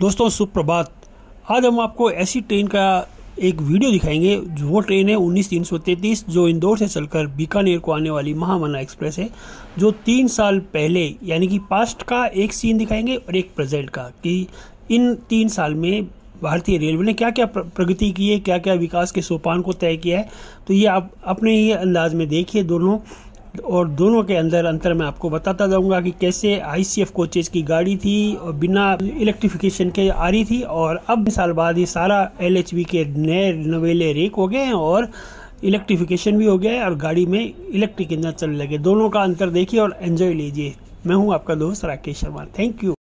दोस्तों सुप्रभात। आज हम आपको ऐसी ट्रेन का एक वीडियो दिखाएंगे। वो ट्रेन है 19333 जो इंदौर से चलकर बीकानेर को आने वाली महामना एक्सप्रेस है, जो 3 साल पहले यानी कि पास्ट का एक सीन दिखाएंगे और एक प्रेजेंट का, कि इन 3 साल में भारतीय रेलवे ने क्या क्या प्रगति की है, क्या क्या विकास के सोपान को तय किया है। तो ये आप अपने ही अंदाज में देखिए दोनों, और दोनों के अंतर मैं आपको बताता जाऊंगा कि कैसे ICF कोचेज की गाड़ी थी और बिना इलेक्ट्रिफिकेशन के आ रही थी, और अब साल बाद ये सारा LHV के नए नवेले रेक हो गए हैं और इलेक्ट्रिफिकेशन भी हो गया है और गाड़ी में इलेक्ट्रिक इंजन चलने लगे। दोनों का अंतर देखिए और एंजॉय लीजिए। मैं हूं आपका दोस्त राकेश शर्मा। Thank you.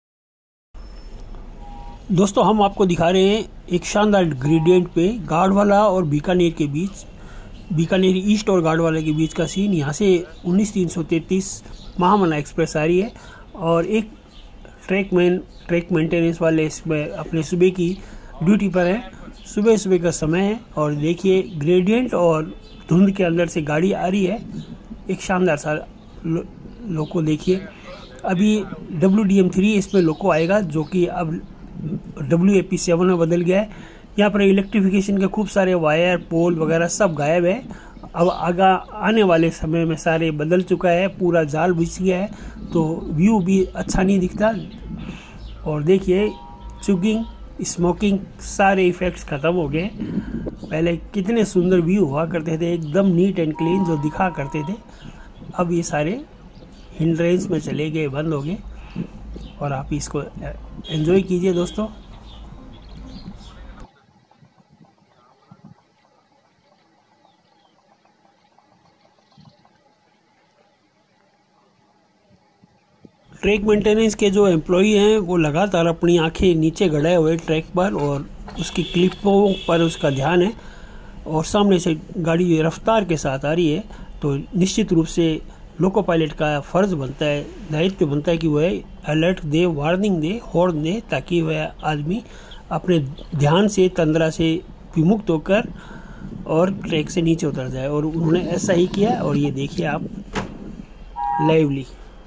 दोस्तों हम आपको दिखा रहे हैं एक शानदार ग्रेडियंट पे गाढ़वाला और बीकानेर के बीच, बीकानेर ईस्ट और गाढ़वाला के बीच का सीन। यहाँ से 19333 महामना एक्सप्रेस आ रही है और एक ट्रैक मेंटेनेंस वाले इसमें अपने सुबह की ड्यूटी पर है। सुबह का समय है और देखिए ग्रेडियंट और धुंध के अंदर से गाड़ी आ रही है। एक शानदार सा लोको देखिए। अभी WDM3 इसमें लोको आएगा जो कि अब WAP7 में बदल गया है। यहाँ पर इलेक्ट्रिफिकेशन के खूब सारे वायर पोल वगैरह सब गायब है। अब आने वाले समय में सारे बदल चुका है, पूरा जाल बिछ गया है, तो व्यू भी अच्छा नहीं दिखता। और देखिए चुगिंग, स्मोकिंग, सारे इफेक्ट्स ख़त्म हो गए। पहले कितने सुंदर व्यू हुआ करते थे, एकदम नीट एंड क्लीन जो दिखा करते थे, अब ये सारे हिंड्रेंस में चले गए, बंद हो गए। और आप इसको एंजॉय कीजिए दोस्तों। ट्रैक मेंटेनेंस के जो एम्प्लॉई हैं वो लगातार अपनी आंखें नीचे गड़ाए हुए ट्रैक पर और उसकी क्लिपों पर उसका ध्यान है, और सामने से गाड़ी रफ्तार के साथ आ रही है। तो निश्चित रूप से लोको पायलट का फ़र्ज़ बनता है, दायित्व बनता है कि वह अलर्ट दे, वार्निंग दे, हॉर्न दे, ताकि वह आदमी अपने ध्यान से, तंद्रा से विमुक्त होकर और ट्रैक से नीचे उतर जाए। और उन्होंने ऐसा ही किया। और ये देखिए आप लाइवली।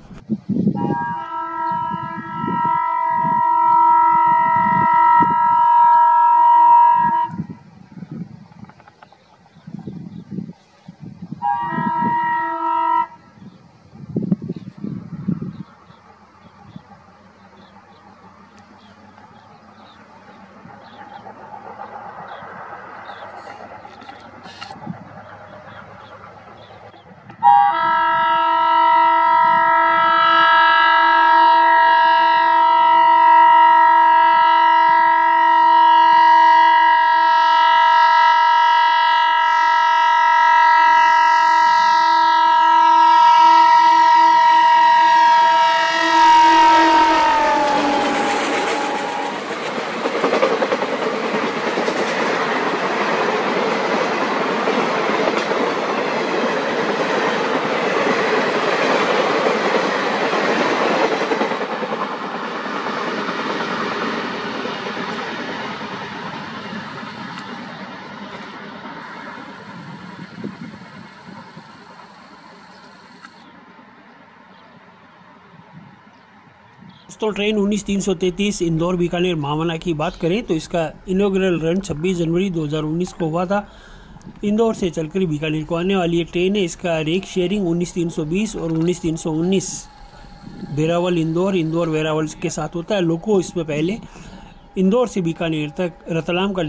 दोस्तों ट्रेन 19333 इंदौर बीकानेर महामना की बात करें तो इसका इनॉग्रल रन 26 जनवरी 2019 को हुआ था। इंदौर से चलकर बीकानेर को आने वाली ये ट्रेन है। इसका रेक शेयरिंग 19320 और 19319 वेरावल इंदौर वेरावल के साथ होता है। लोको इसमें पहले इंदौर से बीकानेर तक रतलाम का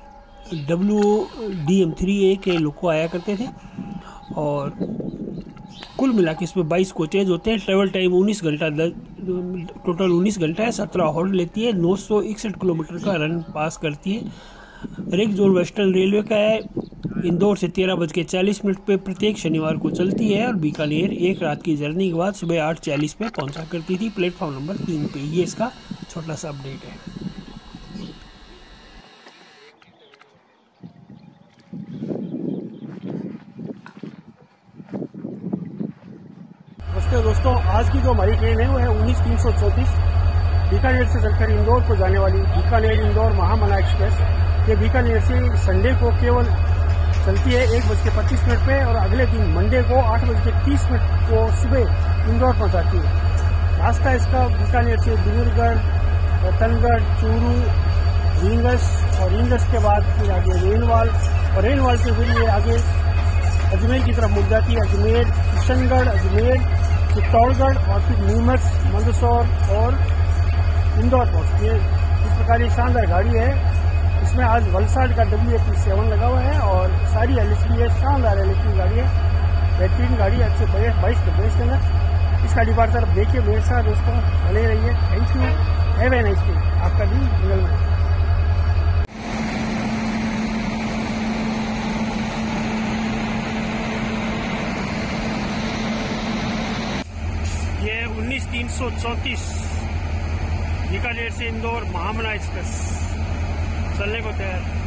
WDM3A के लोको आया करते थे। और कुल मिला के इसमें 22 कोचेज होते हैं। ट्रेवल टाइम 19 घंटा, टोटल 19 घंटा है। 17 हॉल्ट लेती है। 961 किलोमीटर का रन पास करती है। रेक जोन वेस्टर्न रेलवे का है। इंदौर से 13:40 पे प्रत्येक शनिवार को चलती है और बीकानेर एक रात की जर्नी के बाद सुबह 8:40 पे पहुंचा करती थी प्लेटफॉर्म नंबर 3 पे। ये इसका छोटा सा अपडेट है। दोस्तों आज की जो हमारी ट्रेन है वो है 19334 बीकानेर से चलकर इंदौर को जाने वाली बीकानेर इंदौर महामना एक्सप्रेस। ये बीकानेर से संडे को केवल चलती है 1:25 पे और अगले दिन मंडे को 8:30 को सुबह इंदौर पहुंचाती है। रास्ता इसका बीकानेर से डूंगरगढ़ रतनगढ़, चूरू, रींगस और रींगस के बाद फिर आगे रेनवाल और रेनवाल से फिर ये आगे अजमेर की तरफ मुड़ जाती है। अजमेर, किशनगढ़, अजमेर, चित्तौड़गढ़ और फिर नीमच, मंदसौर और इंदौर पोस्ट। ये इस प्रकार की शानदार गाड़ी है। इसमें आज वलसाड का WAP7 लगा हुआ है और सारी LHP है, शानदार LHP गाड़ी है, बेहतरीन गाड़ी है, अच्छे 22 डब्बे के अंदर। इसका डिपार्चर आप देखिए मेरे साथ दोस्तों, बने रहिए। Thank you, have a nice day. आपका दिन मंगलमय। ये 19,334 बीकानेर से इंदौर महामना एक्सप्रेस चलने को तैयार।